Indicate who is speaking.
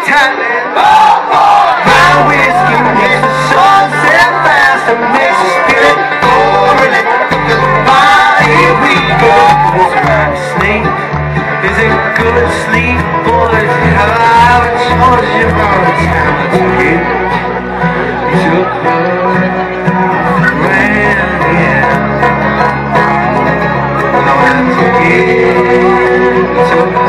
Speaker 1: time. My whiskey makes the sunset fast and makes the spirit full. Body we go. Was a night sleep? Is it good sleep, boys? Have I told you all the time to forget? Took her grand, yeah. I want to forget.